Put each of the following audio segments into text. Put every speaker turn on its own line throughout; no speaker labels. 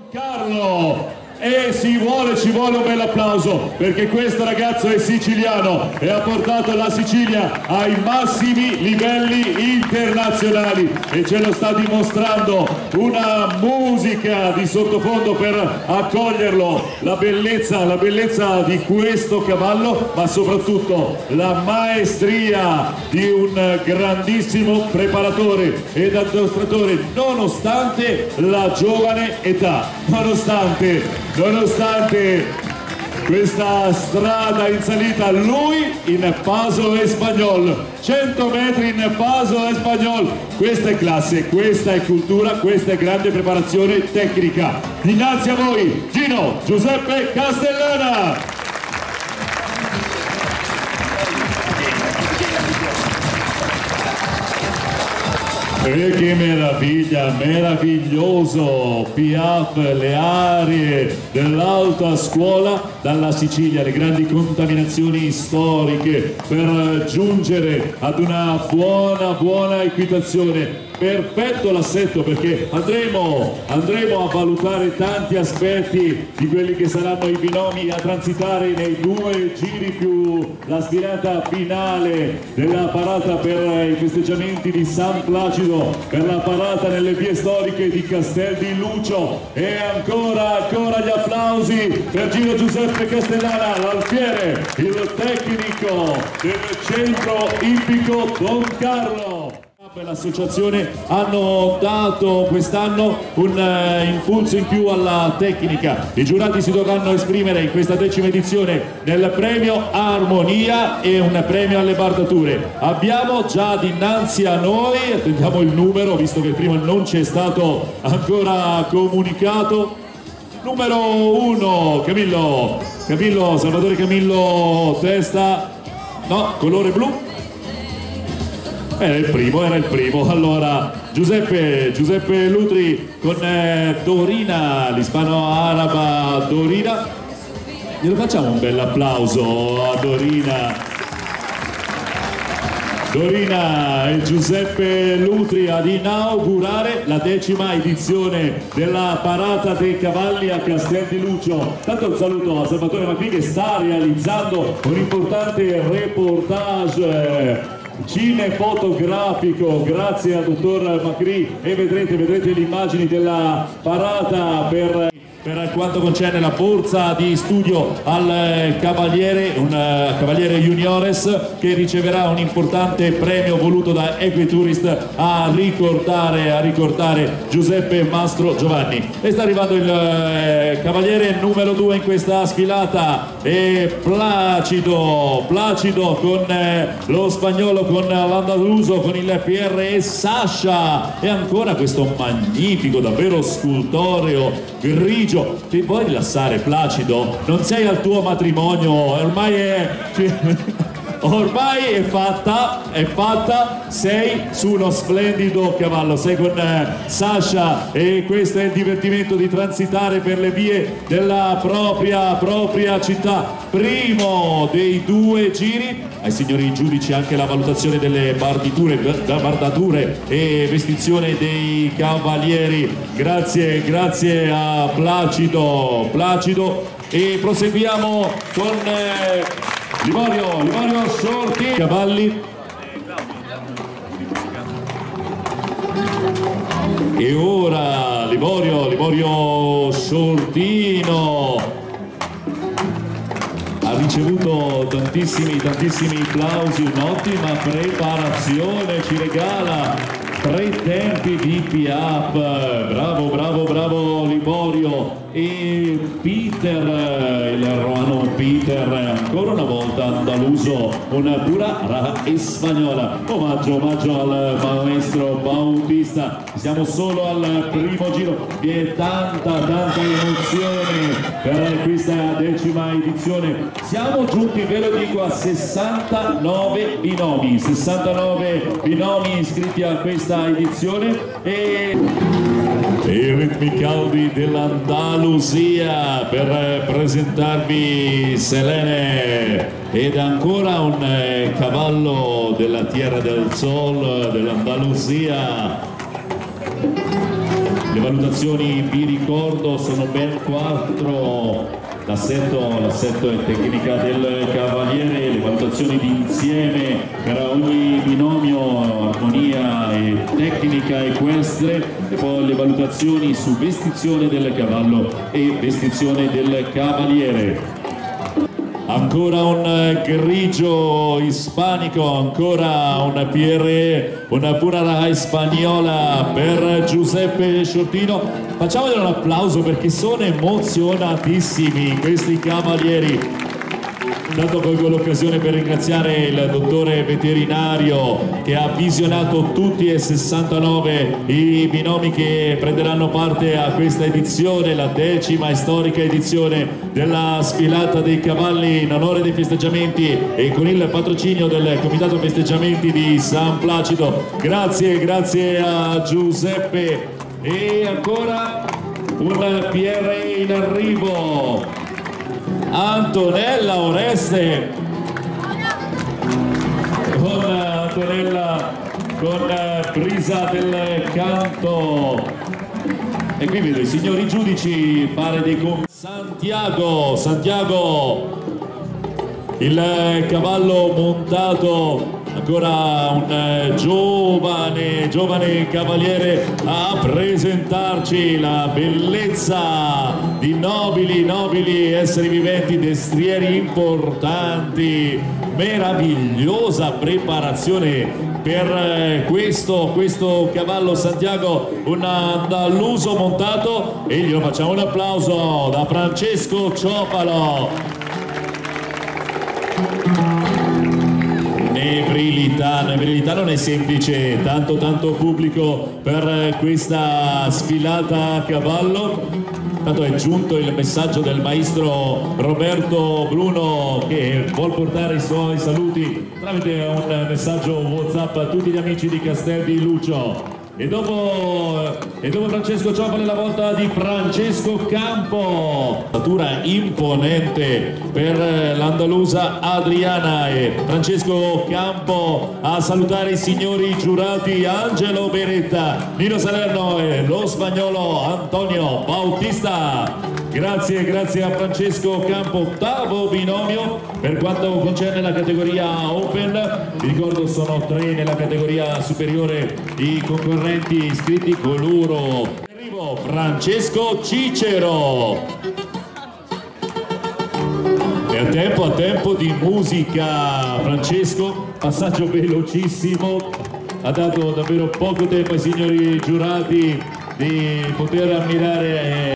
Carlo. E ci vuole un bel applauso perché questo ragazzo è siciliano e ha portato la Sicilia ai massimi livelli internazionali e ce lo sta dimostrando. Una musica di sottofondo per accoglierlo, la bellezza di questo cavallo, ma soprattutto la maestria di un grandissimo preparatore ed addestratore, nonostante la giovane età, nonostante questa strada in salita, lui in Paso Español, 100 metri in Paso Español. Questa è classe, questa è cultura, questa è grande preparazione tecnica. Dinanzi a voi Gino Giuseppe Castellana. E che meraviglia, meraviglioso Piaf, le arie dell'alta scuola dalla Sicilia, le grandi contaminazioni storiche per giungere ad una buona equitazione. Perfetto l'assetto perché andremo a valutare tanti aspetti di quelli che saranno i binomi a transitare nei 2 giri più la sfilata finale della parata per i festeggiamenti di San Placido, per la parata nelle vie storiche di Castel di Lucio. E ancora gli applausi per Gino Giuseppe Castellana, l'alfiere, il tecnico del centro ippico Don Carlo. L'associazione hanno dato quest'anno un impulso in più alla tecnica. I giurati si dovranno esprimere in questa 10ª edizione nel premio Armonia e un premio alle bardature. Abbiamo già dinanzi a noi, attendiamo il numero visto che il primo non ci è stato ancora comunicato. Numero 1 Camillo, Salvatore Camillo, testa, no, colore blu. Era il primo. Allora Giuseppe Lutri con Dorina, l'ispano-araba Dorina. Glielo facciamo un bel applauso a Dorina e Giuseppe Lutri ad inaugurare la 10ª edizione della parata dei cavalli a Castel di Lucio. Tanto un saluto a Salvatore Macri che sta realizzando un importante reportage cinefotografico grazie al dottor Macri e vedrete le immagini della parata per quanto concerne la borsa di studio al cavaliere, un cavaliere juniores che riceverà un importante premio voluto da Equitourist a ricordare Giuseppe Mastro Giovanni. E sta arrivando il cavaliere numero 2 in questa sfilata, e Placido con lo spagnolo, con l'andaluso, con il PR Sasha, e ancora questo magnifico, davvero scultoreo grigio. Ti vuoi rilassare, Placido? Non sei al tuo matrimonio, ormai è fatta, sei su uno splendido cavallo, sei con Sasha, e questo è il divertimento di transitare per le vie della propria città. Primo dei 2 giri, ai signori giudici anche la valutazione delle bardature e vestizione dei cavalieri. Grazie a Placido, e proseguiamo con Livorio Sorti, cavalli. E ora Livorio Sortino ha ricevuto tantissimi applausi, un'ottima preparazione, ci regala 3 tempi di Piaf. Bravo Livorio. E Peter, il romano Peter, ancora una volta andaluso, una pura spagnola. Omaggio al maestro Bautista. Siamo solo al primo giro, vi è tanta emozione per questa 10ª edizione. Siamo giunti, ve lo dico, a 69 binomi iscritti a questa edizione, e i ritmi caldi dell'Andalusia per presentarvi Selene, ed ancora un cavallo della Tierra del Sol dell'Andalusia. Le valutazioni, vi ricordo, sono ben 4. L'assetto e tecnica del cavaliere, le valutazioni di insieme per ogni binomio, armonia e tecnica equestre, e poi le valutazioni su vestizione del cavallo e vestizione del cavaliere. Ancora un grigio ispanico, ancora un PRE, una pura raja spagnola per Giuseppe Shortino. Facciamogli un applauso perché sono emozionatissimi questi cavalieri. Intanto colgo l'occasione per ringraziare il dottore veterinario che ha visionato tutti e 69 i binomi che prenderanno parte a questa edizione, la 10ª e storica edizione della sfilata dei cavalli in onore dei festeggiamenti e con il patrocinio del Comitato Festeggiamenti di San Placido. Grazie a Giuseppe. E ancora un PR in arrivo, Antonella Oreste, con Antonella con Brisa del Canto. E qui vedo i signori giudici fare dei Santiago, il cavallo montato, ancora un giovane cavaliere a presentarci la bellezza di nobili esseri viventi, destrieri importanti, meravigliosa preparazione per questo cavallo Santiago, un andaluso montato, e glielo facciamo un applauso da Francesco Ciopalo. Nebrilità non è semplice, tanto pubblico per questa sfilata a cavallo. Tanto è giunto il messaggio del maestro Roberto Bruno che vuol portare i suoi saluti tramite un messaggio WhatsApp a tutti gli amici di Castel di Lucio. E dopo Francesco Ciopalo la volta di Francesco Campo, statura imponente per l'andalusa Adriana, e Francesco Campo a salutare i signori giurati Angelo Beretta, Nino Salerno e lo spagnolo Antonio Bautista. Grazie a Francesco Campo. 8º binomio per quanto concerne la categoria Open. Vi ricordo sono 3 nella categoria superiore i concorrenti iscritti. Coluro. Arrivo Francesco Cicero. E a tempo di musica Francesco, passaggio velocissimo, ha dato davvero poco tempo ai signori giurati di poter ammirare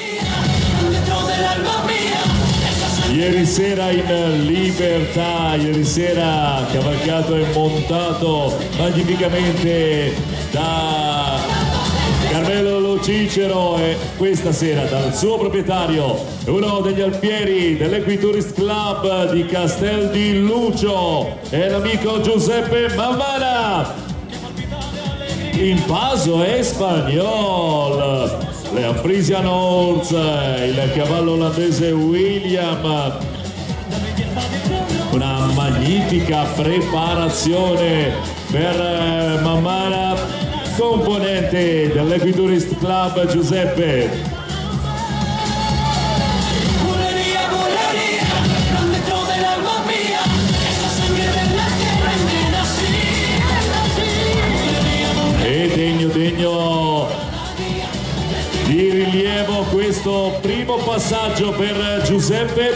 ieri sera in libertà, ieri sera cavalcato e montato magnificamente da Carmelo Lo Cicero, e questa sera dal suo proprietario, uno degli alfieri dell'Equitourist Club di Castel di Lucio, è l'amico Giuseppe Mamara. In paso Espagnol, le Frisian Horse, il cavallo olandese William, una magnifica preparazione per Mamara, componente dell'Equitourist Club Giuseppe. E degno di rilievo questo primo passaggio per Giuseppe.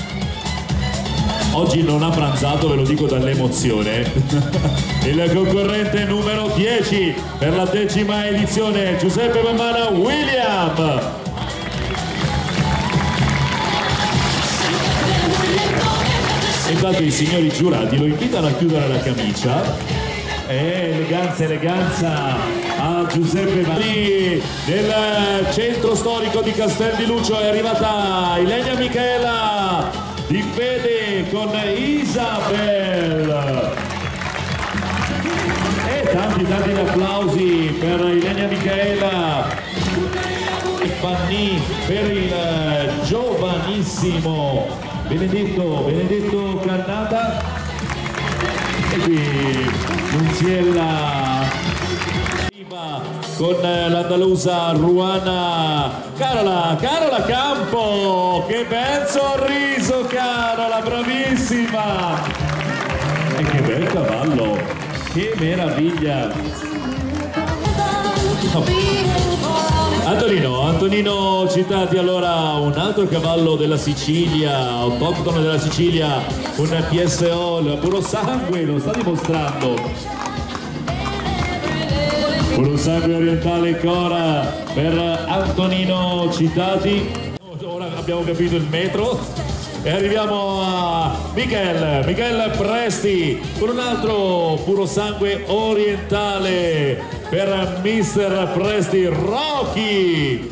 Oggi non ha pranzato, ve lo dico dall'emozione. Il concorrente numero 10 per la 10ª edizione, Giuseppe Mamara William. Intanto i signori giurati lo invitano a chiudere la camicia. Eleganza a Giuseppe Mamara. Nel centro storico di Castel di Lucio è arrivata Ilenia Michaela di Fede con Isabel, e tanti applausi per Ilenia Michaela e Fanny, per il giovanissimo Benedetto Cannata. E qui Nunziella con l'andalusa Ruana Carola Campo. Che bel sorriso Carola, bravissima, e che bel cavallo, che meraviglia. Antonino Citati, allora un altro cavallo della Sicilia, autoctono della Sicilia, un PSO, il puro sangue, lo sta dimostrando. Puro sangue orientale Cora per Antonino Citati. Ora abbiamo capito il metro e arriviamo a Michel Presti con un altro puro sangue orientale per Mister Presti, Rocky.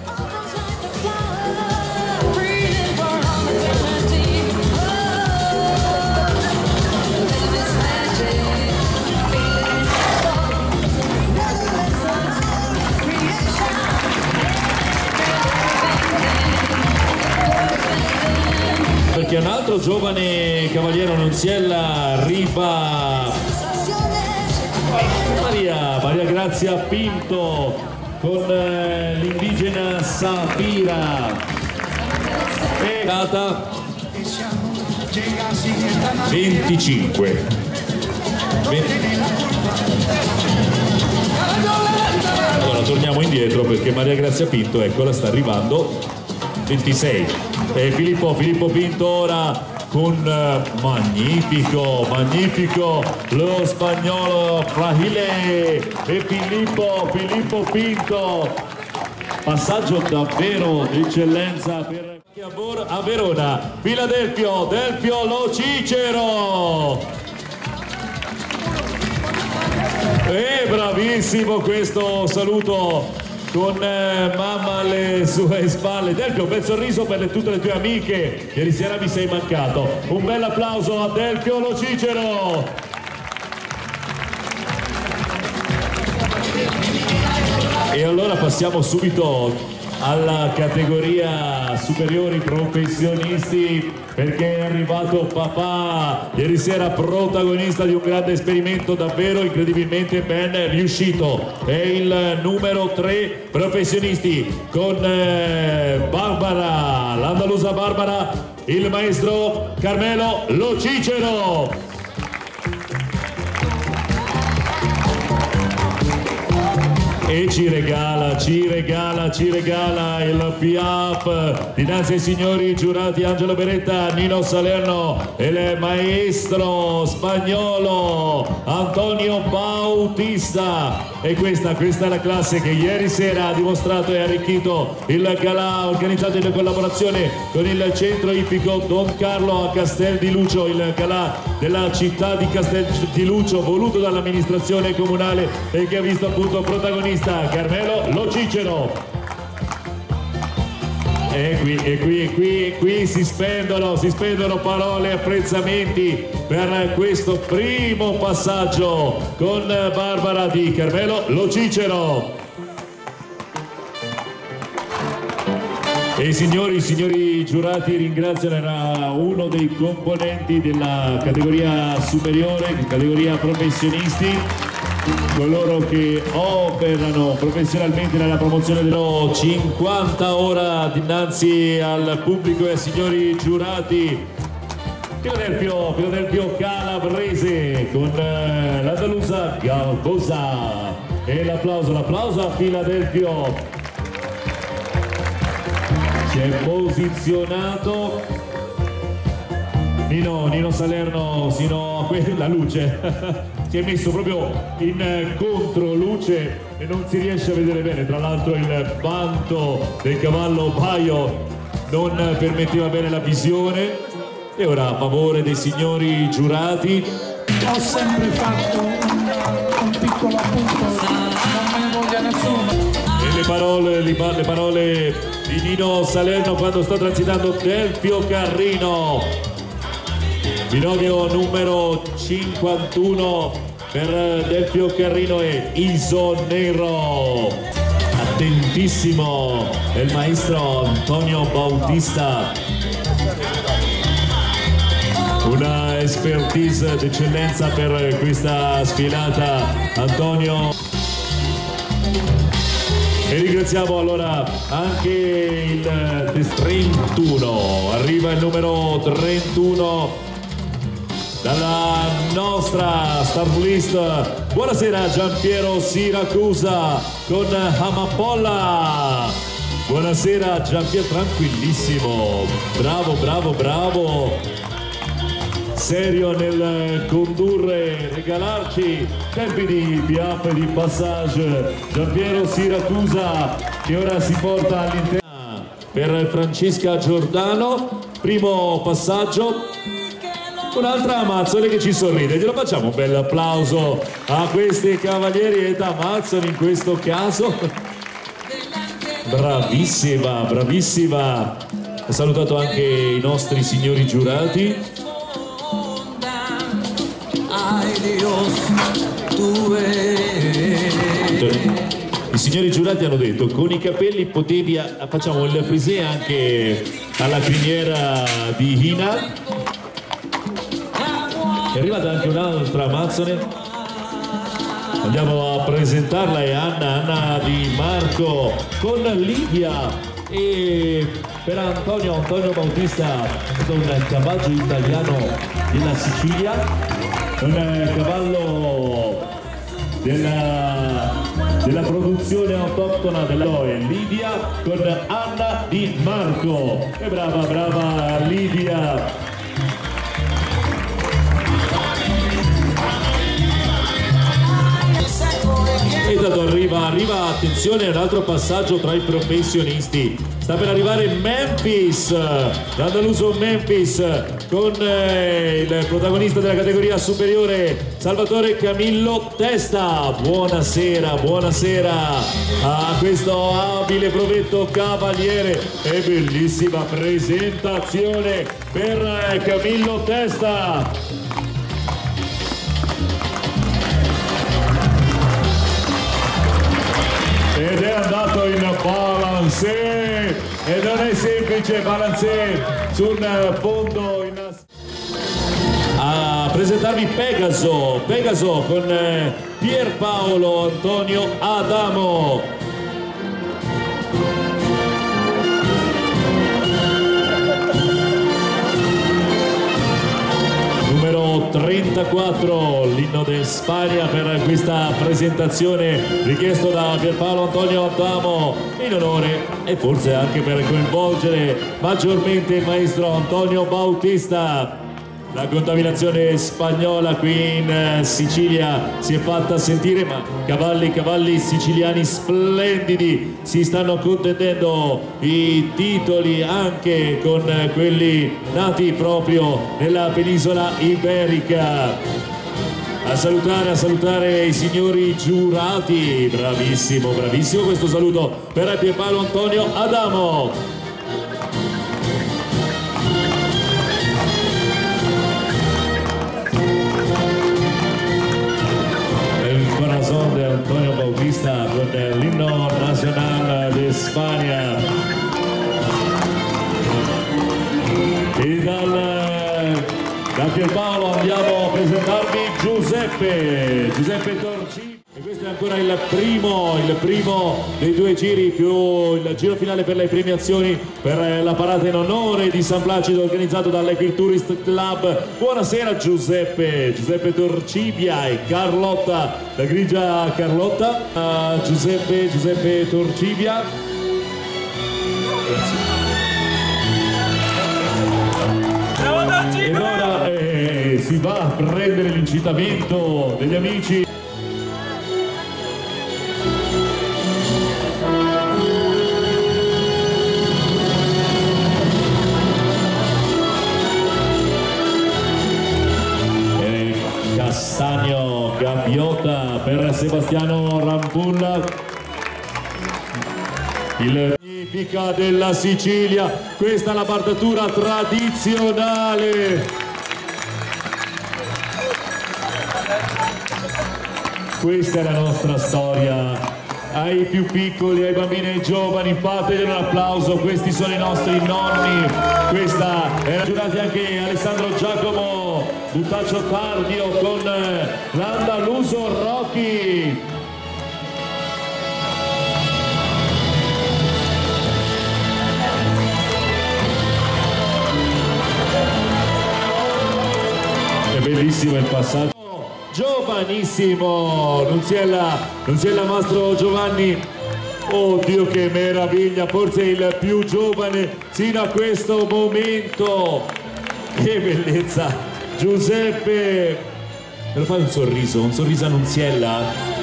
Perché un altro giovane cavaliere Annunziella arriva, Maria Grazia Pinto con l'indigena Sapira e data 25. Allora torniamo indietro perché Maria Grazia Pinto, eccola, sta arrivando, 26. E Filippo Pinto ora con magnifico lo spagnolo Fragile e Filippo Pinto, passaggio davvero d'eccellenza per a Verona. Delfio Lo Cicero, e bravissimo questo saluto con mamma alle sue spalle. Delfio, un bel sorriso per tutte le tue amiche, ieri sera mi sei mancato. Un bel applauso a Delfio Lo Cicero. E allora passiamo subito alla categoria superiori professionisti, perché è arrivato papà, ieri sera protagonista di un grande esperimento davvero incredibilmente ben riuscito. È il numero 3 professionisti con Barbara, l'andalusa Barbara, il maestro Carmelo Lo Cicero. E ci regala il PIAF dinanzi ai signori giurati Angelo Beretta, Nino Salerno e il maestro spagnolo Antonio Bautista. E questa è la classe che ieri sera ha dimostrato e arricchito il galà organizzato in collaborazione con il centro ippico Don Carlo a Castel di Lucio, il galà della città di Castel di Lucio voluto dall'amministrazione comunale e che ha visto appunto protagonista Carmelo Lo Cicero. E qui si spendono parole e apprezzamenti per questo primo passaggio con Barbara di Carmelo Lo Cicero. E i signori giurati ringraziano uno dei componenti della categoria superiore, categoria professionisti, coloro che operano professionalmente nella promozione dello 50 ora dinanzi al pubblico e ai signori giurati. Filadelfio Calabrese con l'andalusa Galbosa, e l'applauso a Filadelfio. Si è posizionato Nino Salerno sino a quella luce si è messo proprio in controluce e non si riesce a vedere bene. Tra l'altro il vanto del cavallo Baio non permetteva bene la visione. E ora a favore dei signori giurati
ho sempre fatto un piccolo appunto, non me ne voglia nessuno.
E le parole di Nino Salerno quando sta transitando Delfio Carrino, binomio numero 51 per Delfio Carrino e Isonero. Attentissimo il maestro Antonio Bautista, una expertise d'eccellenza per questa sfilata. Antonio E ringraziamo allora anche il 31, arriva il numero 31 dalla nostra starlist. Buonasera Giampiero Siracusa con Amapolla. Buonasera Giampiero, tranquillissimo, bravo, bravo, bravo. Serio nel condurre, regalarci tempi di piaf e di passage. Giampiero Siracusa che ora si porta all'interno per Francesca Giordano. Primo passaggio, un'altra Amazzoni che ci sorride. Glielo facciamo un bel applauso a questi cavalieri ed Amazzoni in questo caso. Bravissima, bravissima. Ho salutato anche i nostri signori giurati. I signori giurati hanno detto con i capelli potevi facciamo il frisé anche alla criniera di Hina. È arrivata anche un'altra Amazzone, andiamo a presentarla, è Anna Di Marco con Livia. E per Antonio Bautista un cavallo italiano della Sicilia, un cavallo della produzione autoctona della Livia con Anna Di Marco. E brava, brava Livia. E tanto arriva, attenzione, un altro passaggio tra i professionisti. Sta per arrivare Memphis, l'andaluso Memphis con il protagonista della categoria superiore Salvatore Camillo Testa. Buonasera, buonasera a questo abile provetto cavaliere e bellissima presentazione per Camillo Testa. Ed è andato in balancé e non è semplice balancé su un fondo in... A presentarvi Pegaso con Pierpaolo Antonio Adamo. Numero 34, l'inno di Spagna per questa presentazione richiesto da Pierpaolo Antonio Adamo in onore e forse anche per coinvolgere maggiormente il maestro Antonio Bautista. La contaminazione spagnola qui in Sicilia si è fatta sentire, ma cavalli siciliani splendidi si stanno contendendo i titoli anche con quelli nati proprio nella penisola iberica. A salutare i signori giurati. Bravissimo, bravissimo questo saluto per Pierpaolo Antonio Adamo. De Antonio Bautista con l'inno nazionale de Spagna. E da Pierpaolo andiamo a presentarvi Giuseppe Torci. E questo è ancora il primo dei due giri più il giro finale per le premiazioni per la parata in onore di San Placido organizzato dall'Equitourist Club. Buonasera Giuseppe Torcibia e Carlotta, la grigia Carlotta. Giuseppe Torcibia. E ora si va a prendere l'incitamento degli amici. Castagno Gabbiota per Sebastiano Rampulla, il Magnifica della Sicilia. Questa è la bardatura tradizionale. Questa è la nostra storia. Ai più piccoli, ai bambini e ai giovani, fategli un applauso, questi sono i nostri nonni. Questa era giurati anche Alessandro Giacomo Buttaccio Tardio con l'andaluso Rocky. bellissimo il passaggio, giovanissimo, Nunziella Mastro Giovanni, oddio che meraviglia, forse il più giovane sino a questo momento, che bellezza, Giuseppe, me lo fai un sorriso a Nunziella?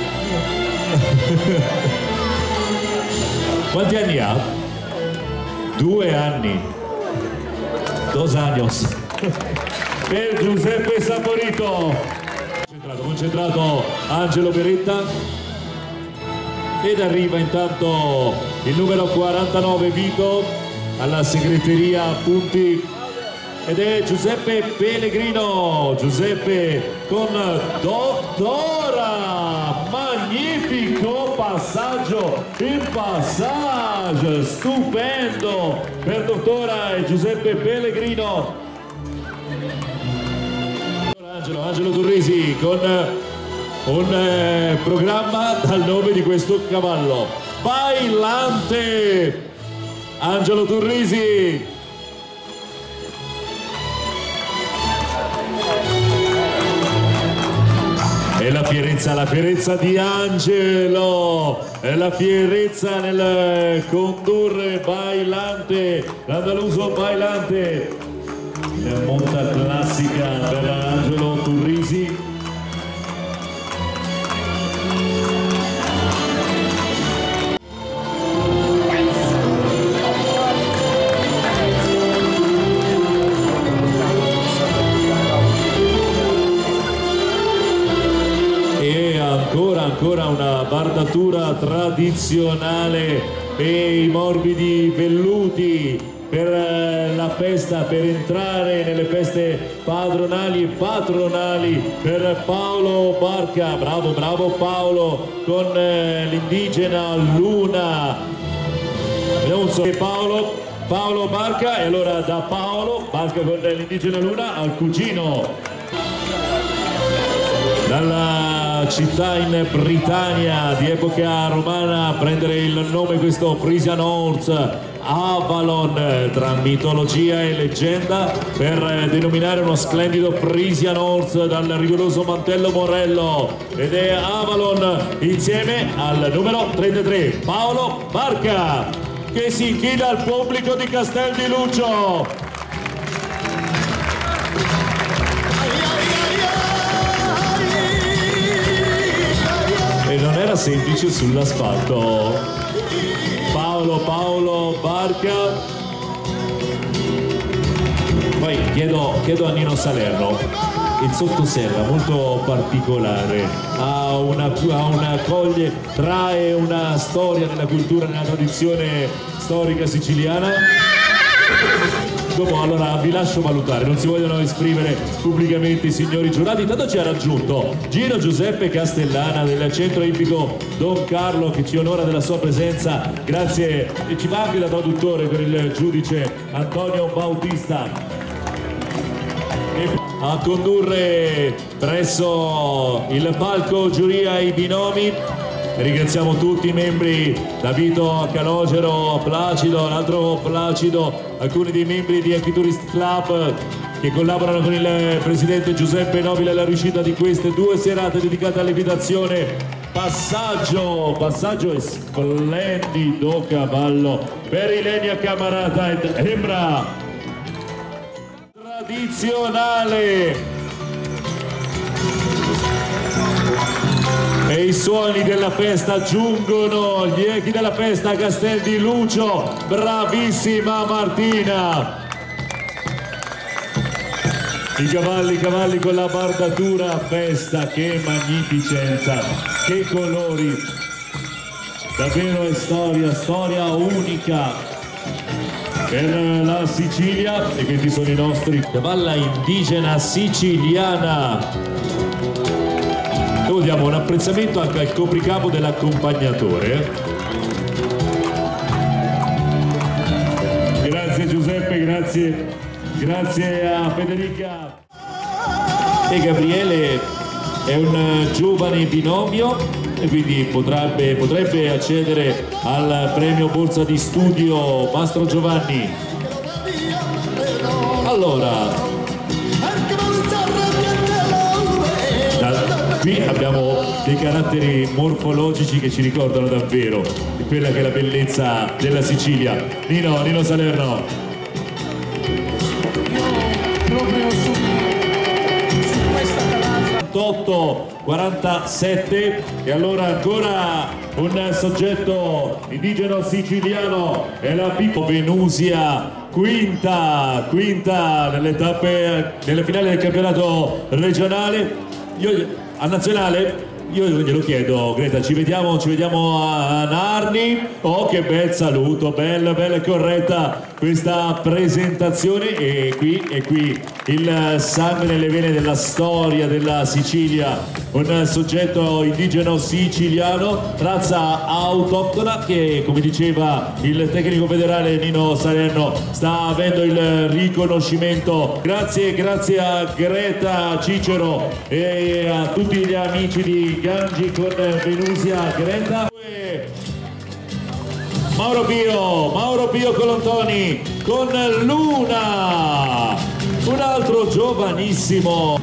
Quanti anni ha? 2 anni, 2 años. Per Giuseppe Saporito, concentrato Angelo Beretta, ed arriva intanto il numero 49 Vito alla segreteria punti, ed è Giuseppe Pellegrino, Giuseppe con Dottora, magnifico passaggio, il passaggio stupendo per Dottora e Giuseppe Pellegrino. Angelo Turrisi con un programma dal nome di questo cavallo, Bailante, Angelo Turrisi. E la fierezza di Angelo, è la fierezza nel condurre Bailante, l'andaluso Bailante. Monta classica per Angelo Turrisi. E ancora una bardatura tradizionale e i morbidi velluti per la festa, per entrare nelle feste padronali e patronali per Paolo Barca. Bravo Paolo con l'indigena Luna. Vediamo un so Paolo Barca, e allora da Paolo Barca con l'indigena Luna al cugino dalla città in Britannia di epoca romana a prendere il nome questo Frisian Horse Avalon, tra mitologia e leggenda, per denominare uno splendido Frisian Horse dal rigoroso mantello Morello, ed è Avalon insieme al numero 33 Paolo Barca, che si inchina al pubblico di Castel di Lucio. E non era semplice sull'asfalto. Paolo Barca. Poi chiedo a Nino Salerno, il sottoserra molto particolare, ha una coglie, trae una storia nella cultura, nella tradizione storica siciliana. Dopo allora vi lascio valutare, non si vogliono esprimere pubblicamente i signori giurati. Intanto ci ha raggiunto Gino Giuseppe Castellana del centro ippico Don Carlo, che ci onora della sua presenza, grazie, e ci va anche da traduttore per il giudice Antonio Bautista, e a condurre presso il palco giuria i binomi. Ringraziamo tutti i membri, da Vito Calogero, Placido, l'altro Placido, alcuni dei membri di Equiturist Club che collaborano con il presidente Giuseppe Nobile alla riuscita di queste 2 serate dedicate all'equitazione. Passaggio e splendido cavallo per Ilenia Camarata ed Embra. Tradizionale. E i suoni della festa giungono, gli echi della festa a Castel di Lucio. Bravissima Martina. I cavalli con la bardatura, festa, che magnificenza, che colori. Davvero è storia unica per la Sicilia, e questi sono i nostri cavalla indigena siciliana. Noi diamo un apprezzamento anche al copricapo dell'accompagnatore. Grazie Giuseppe, grazie a Federica. E Gabriele è un giovane binomio e quindi potrebbe accedere al premio borsa di studio Mastro Giovanni. Allora, Qui abbiamo dei caratteri morfologici che ci ricordano davvero quella che è la bellezza della Sicilia. Nino Salerno.
Io proprio su questa cavalla
47 e allora ancora un soggetto indigeno siciliano è la piccola Venusia, quinta nelle finali del campionato regionale. A nazionale io glielo chiedo, Greta, ci vediamo a Narni. Oh, che bel saluto, bella e corretta questa presentazione. E qui il sangue nelle vene della storia della Sicilia, un soggetto indigeno siciliano, razza autoctona che, come diceva il tecnico federale Nino Salerno, sta avendo il riconoscimento. Grazie a Greta Cicero e a tutti gli amici di Gangi con Venusia. Greta, Mauro Pio Colontoni con Luna, un altro giovanissimo.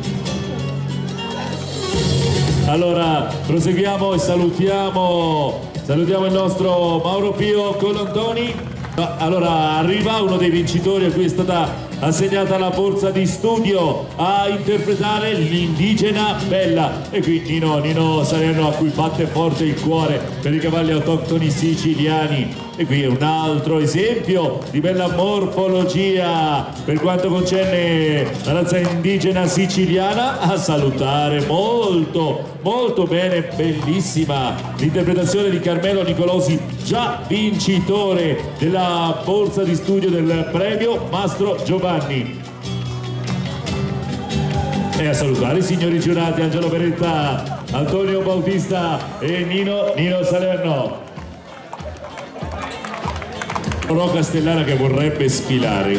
Allora proseguiamo e salutiamo il nostro Mauro Pio Colontoni. Allora arriva uno dei vincitori a cui è stata assegnata la borsa di studio a interpretare l'Indigena Bella, e qui Nino Salerno, a cui batte forte il cuore per i cavalli autoctoni siciliani. E qui è un altro esempio di bella morfologia per quanto concerne la razza indigena siciliana. A salutare molto bene, bellissima l'interpretazione di Carmelo Nicolosi, già vincitore della borsa di studio del premio Mastro Giovanni. E a salutare i signori giurati Angelo Beretta, Antonio Bautista e Nino Salerno. Rorò Castellana che vorrebbe sfilare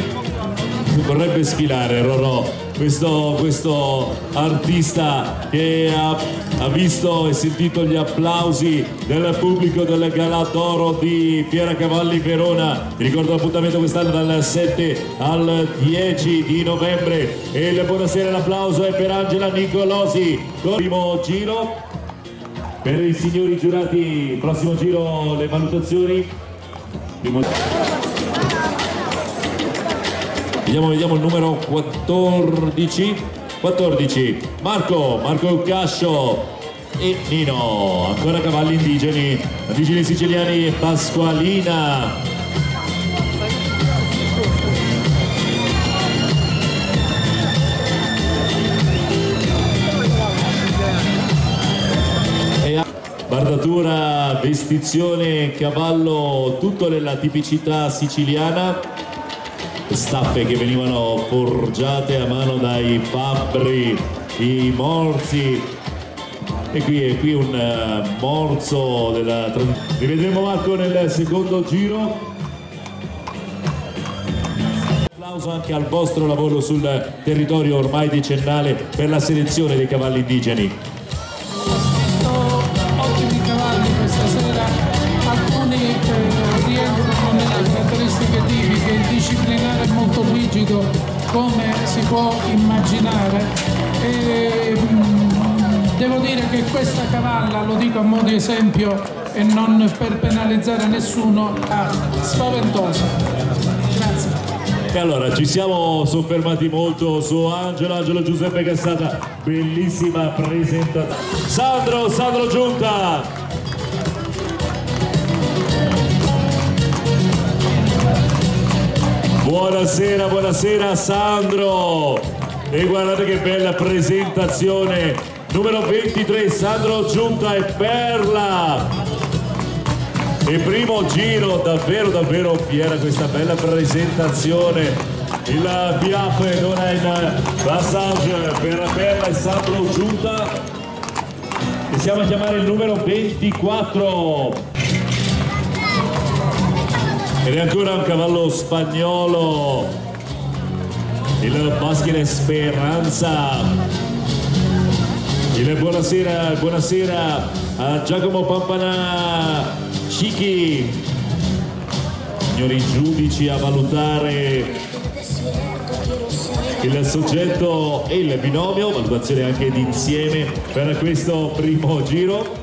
Rorò, questo artista che ha visto e sentito gli applausi del pubblico del Galà d'Oro di Fiera Cavalli Verona. Vi ricordo l'appuntamento quest'anno dal 7 al 10 di novembre. E il buonasera, l'applauso è per Angela Nicolosi con il primo giro. Per i signori giurati, prossimo giro le valutazioni. Vediamo il numero 14 Marco Cascio e Nino, ancora cavalli indigeni siciliani, Pasqualina. Bardatura, vestizione, cavallo, tutto nella tipicità siciliana, staffe che venivano forgiate a mano dai fabbri, i morsi, e qui un morso della tradizione. Rivedremo Marco nel secondo giro. Applauso anche al vostro lavoro sul territorio ormai decennale per la selezione dei cavalli indigeni.
questa sera, alcuni rientrano nelle caratteristiche tipiche, il disciplinare è molto rigido come si può immaginare, e devo dire che questa cavalla, lo dico a modo di esempio e non per penalizzare nessuno, è spaventosa. Grazie.
E allora ci siamo soffermati molto su Angelo Giuseppe, che è stata bellissima presentazione. Sandro Giunta. Buonasera Sandro. E guardate che bella presentazione. Numero 23 Sandro Giunta e Perla. E primo giro, davvero fiera questa bella presentazione. Il Piaf ora in passage per Perla e Sandro Giunta. E siamo a chiamare il numero 24. Ed è ancora un cavallo spagnolo, il Maschile Speranza. Il buonasera a Giacomo Pampana Cicchi. signori giudici a valutare il soggetto e il binomio, valutazione anche d'insieme per questo primo giro.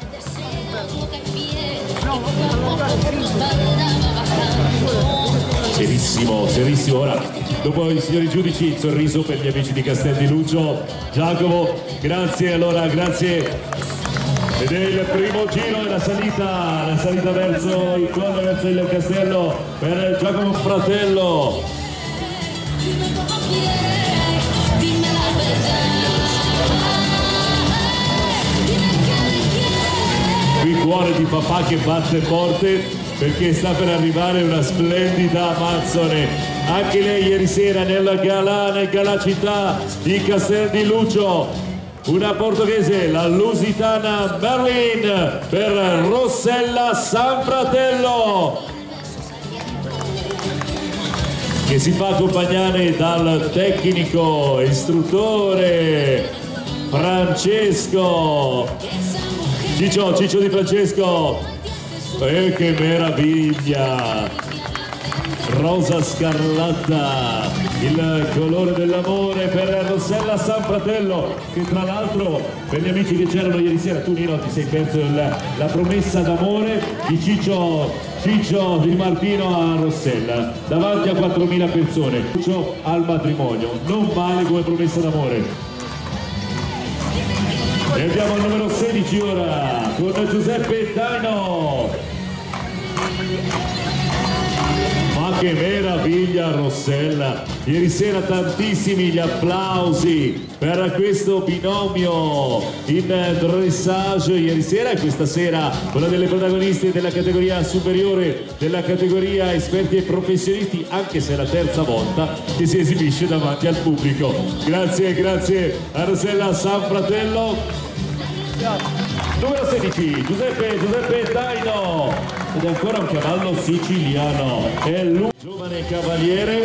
Serissimo, serissimo. Ora, dopo i signori giudici, il sorriso per gli amici di Castel di Lucio. Giacomo, grazie, allora, grazie. Ed è il primo giro e la salita verso il colle, verso il castello per Giacomo Fratello. Qui cuore di papà che batte porte perché sta per arrivare una splendida Amazzone. Anche lei ieri sera nel Galà città di Castel di Lucio. Una portoghese, la lusitana Berlin per Rossella Sanfratello, che si fa accompagnare dal tecnico istruttore Francesco Ciccio Di Francesco. Che meraviglia! Rosa scarlatta, il colore dell'amore per Rossella Sanfratello, che tra l'altro per gli amici che c'erano ieri sera, tu Nino ti sei perso la promessa d'amore di Ciccio Di Martino a Rossella davanti a 4.000 persone. Ciccio al matrimonio, non male come promessa d'amore. E abbiamo il numero 16 ora con Giuseppe Daino. Ma che meraviglia Rossella! Ieri sera tantissimi gli applausi per questo binomio in dressage ieri sera, e questa sera una delle protagoniste della categoria superiore, della categoria esperti e professionisti, anche se è la terza volta che si esibisce davanti al pubblico. Grazie a Rossella Sanfratello. Numero 16 Giuseppe Daino, ed è ancora un cavallo siciliano, è lui, giovane cavaliere,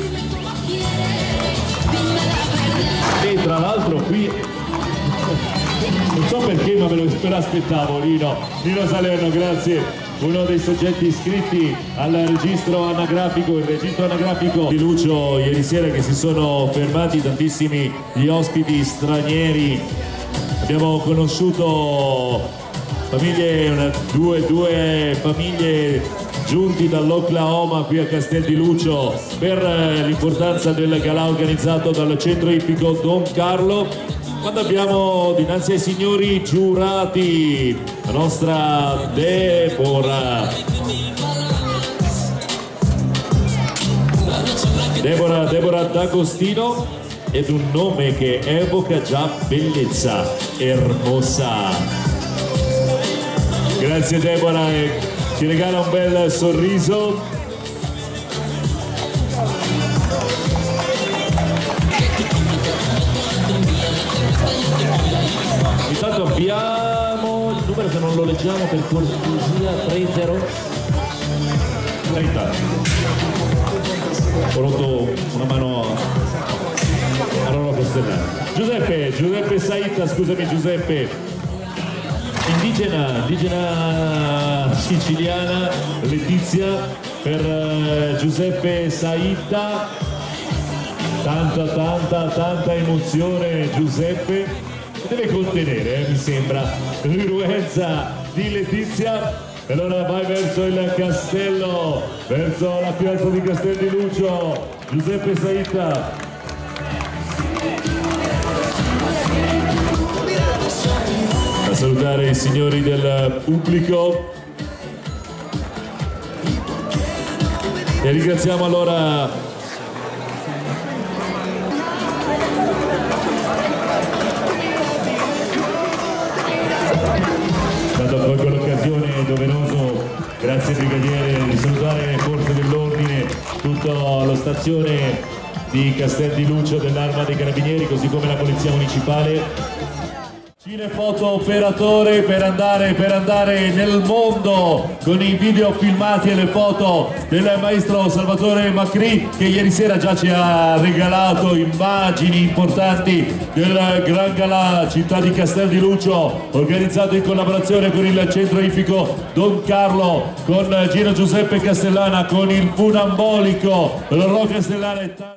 e tra l'altro qui non so perché ma me lo aspettavo. Nino Salerno, grazie, uno dei soggetti iscritti al registro anagrafico, il registro anagrafico di Lucio ieri sera, che si sono fermati tantissimi gli ospiti stranieri. Abbiamo conosciuto due famiglie giunti dall'Oklahoma qui a Castel di Lucio per l'importanza del galà organizzato dal centro ippico Don Carlo. Quando abbiamo dinanzi ai signori giurati la nostra Deborah D'Agostino, ed un nome che evoca già bellezza, Hermosa. Grazie Deborah, ti regala un bel sorriso. Intanto abbiamo il numero che non lo leggiamo per cortesia, 30. Ho rotto una mano a Rolo Costellano. Giuseppe Saita, scusami Giuseppe, indigena siciliana, Letizia per Giuseppe Saita. Tanta emozione Giuseppe, deve contenere mi sembra l'irruenza di Letizia. E allora vai verso il castello, verso la piazza di Castel di Lucio, Giuseppe Saita. A salutare i signori del pubblico e ringraziamo allora colgo l'occasione doveroso, grazie brigadiere, di salutare le forze dell'ordine, tutta la stazione di Castel di Lucio dell'Arma dei Carabinieri, così come la Polizia Municipale. Cinefoto operatore per andare nel mondo con i video filmati e le foto del maestro Salvatore Macri, che ieri sera già ci ha regalato immagini importanti del Gran Galà città di Castel di Lucio, organizzato in collaborazione con il centro ippico Don Carlo, con Gino Giuseppe Castellana, con il Funambolico Rocca Castellana.